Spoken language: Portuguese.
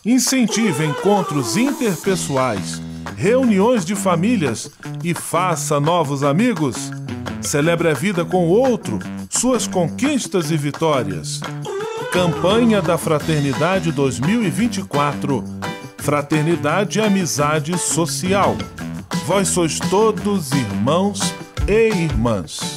Incentive encontros interpessoais, reuniões de famílias e faça novos amigos. Celebre a vida com o outro, suas conquistas e vitórias. Campanha da Fraternidade 2024. Fraternidade e amizade social. Vós sois todos irmãos e irmãs.